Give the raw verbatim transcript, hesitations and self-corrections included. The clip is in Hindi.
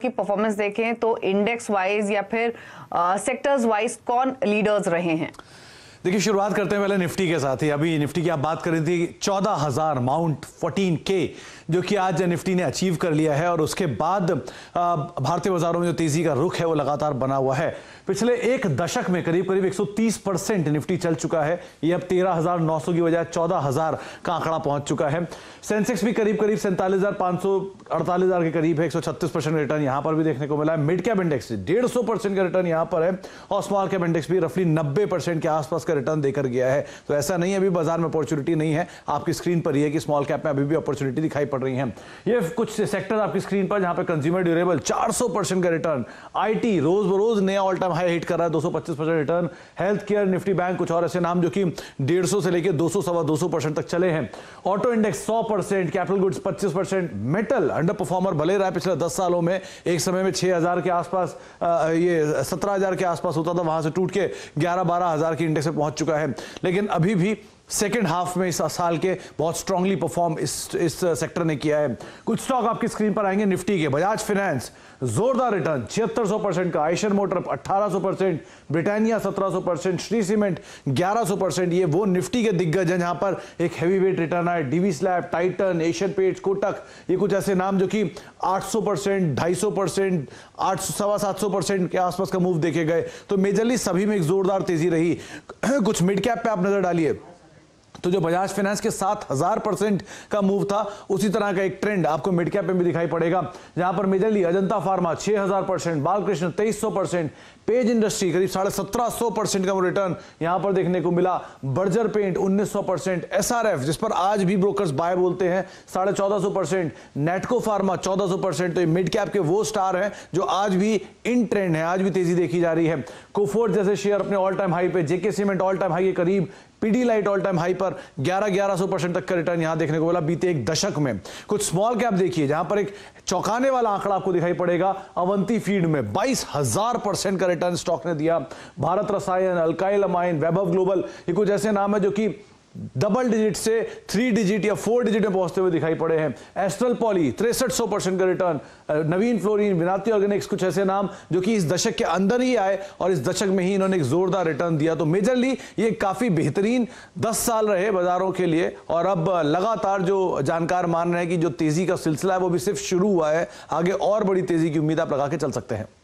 की परफॉर्मेंस देखें तो इंडेक्स वाइज या फिर सेक्टर्स वाइज कौन लीडर्स रहे हैं? देखिए, शुरुआत करते हैं पहले निफ्टी के साथ ही। अभी निफ्टी की आप बात कर रही थी, चौदह हजार माउंट फोर्टीन के जो कि आज निफ्टी ने अचीव कर लिया है और उसके बाद भारतीय बाजारों में जो तेजी का रुख है वो लगातार बना हुआ है। पिछले एक दशक में करीब करीब एक सौ तीस परसेंट निफ्टी चल चुका है। ये अब तेरह हजार नौ सौ की बजाय चौदह हजार का आंकड़ा पहुंच चुका है। सेंसेक्स भी करीब करीब सैंतालीस हजार पांच सौ अड़तालीस हजार के करीब है। एक सौ छत्तीस परसेंट रिटर्न यहां पर भी देखने को मिला है। मिड कैप इंडेक्स डेढ़ सौ परसेंट का रिटर्न यहां पर है और स्मॉल कैप इंडेक्स भी रफली नब्बे परसेंट के आसपास का रिटर्न देकर गया है। तो ऐसा नहीं है अभी बाजार में अपॉर्चुनिटी नहीं है। आपकी स्क्रीन पर यह है कि स्मॉल कैप में अभी भी अपॉर्चुनिटी दिखाई पड़ रही है। ये कुछ सेक्टर आपकी स्क्रीन पर जहां पर कंज्यूमर ड्यूरेबल चार सौ परसेंट का रिटर्न, आईटी रोज बरोज नया ऑल टाइम हाई हिट कर रहा है, दो सौ पच्चीस percent return, health care, Nifty bank, कुछ और ऐसे नाम जो कि डेढ़ सौ से लेकर दो सौ सवा दो सौ परसेंट तक चले हैं। ऑटो इंडेक्स सौ परसेंट, कैपिटल गुड्स पच्चीस परसेंट, मेटल अंडर परफॉर्मर भले रहा है पिछले दस सालों में। एक समय में छह हजार के आसपास, ये सत्रह हजार के आसपास होता था, वहां से टूट के ग्यारह बारह हजार की इंडेक्स में पहुंच चुका है। लेकिन अभी भी सेकेंड हाफ में इस साल के बहुत स्ट्रांगली परफॉर्म इस इस सेक्टर ने किया है। कुछ स्टॉक आपकी स्क्रीन पर आएंगे निफ्टी के। बजाज फाइनेंस जोरदार रिटर्न छिहत्तर सौ परसेंट का, आयशर मोटर अठारह सौ परसेंट, ब्रिटानिया सत्रह सौ परसेंट, श्री सीमेंट ग्यारह सौ परसेंट। ये वो निफ्टी के दिग्गज हैं जहां पर एक हैवी वेट रिटर्न आए। Divi's lab, Titan, Asian paints, Kotak, ये कुछ ऐसे नाम जो कि आठ सौ परसेंट, ढाई सौ परसेंट, आठ सौ सवा सात सौ परसेंट के आसपास का मूव देखे गए। तो मेजरली सभी में एक जोरदार तेजी रही। कुछ मिड कैप पे आप नजर डालिए तो जो बजाज फाइनेंस के सात हजार परसेंट का मूव था, उसी तरह का एक ट्रेंड आपको मिड कैप में भी दिखाई पड़ेगा, जहां पर मेजरली अजंता फार्मा छह हजार परसेंट, बालकृष्ण तेईस सौ परसेंट, पेज इंडस्ट्री करीब साढ़े सत्रह सौ परसेंट का रिटर्न यहां पर देखने को मिला, बर्जर पेंट उन्नीस सौ परसेंट, एसआरएफ जिस पर आज भी ब्रोकर्स बाय बोलते हैं साढ़े चौदह सौ परसेंट, नेटको फार्मा चौदह सौ परसेंट। तो ये मिड कैप के वो स्टार हैं जो आज भी इन ट्रेंड है, आज भी तेजी देखी जा रही है। कोफोर्ट जैसे शेयर अपने ऑल टाइम हाई पे, JK cement all time high के करीब, PD light all time high पर ग्यारह ग्यारह सौ परसेंट तक का रिटर्न यहां देखने को मिला बीते एक दशक में। कुछ स्मॉल कैप देखिए जहां पर एक चौंकाने वाला आंकड़ा आपको दिखाई पड़ेगा। अवंती फीड में बाईस हजार परसेंट का रिटर्न स्टॉक ने दिया। भारत रसायन, अल्काइल अमाइन, वैभव ग्लोबल, ये कुछ ऐसे नाम है जो कि डबल डिजिट से थ्री डिजिट या फोर डिजिट में पहुंचते हुए दिखाई पड़े हैं। एस्ट्रल पॉली तिरसठ सौ परसेंट का return, Navin fluorine, Vinati organics, कुछ ऐसे नाम जो कि इस दशक के अंदर ही आए और इस दशक में ही इन्होंने एक जोरदार रिटर्न दिया। तो मेजरली ये काफी बेहतरीन दस साल रहे बाजारों के लिए और अब लगातार जो जानकार मान रहे हैं कि जो तेजी का सिलसिला है वो भी सिर्फ शुरू हुआ है, आगे और बड़ी तेजी की उम्मीद आप लगा के चल सकते हैं।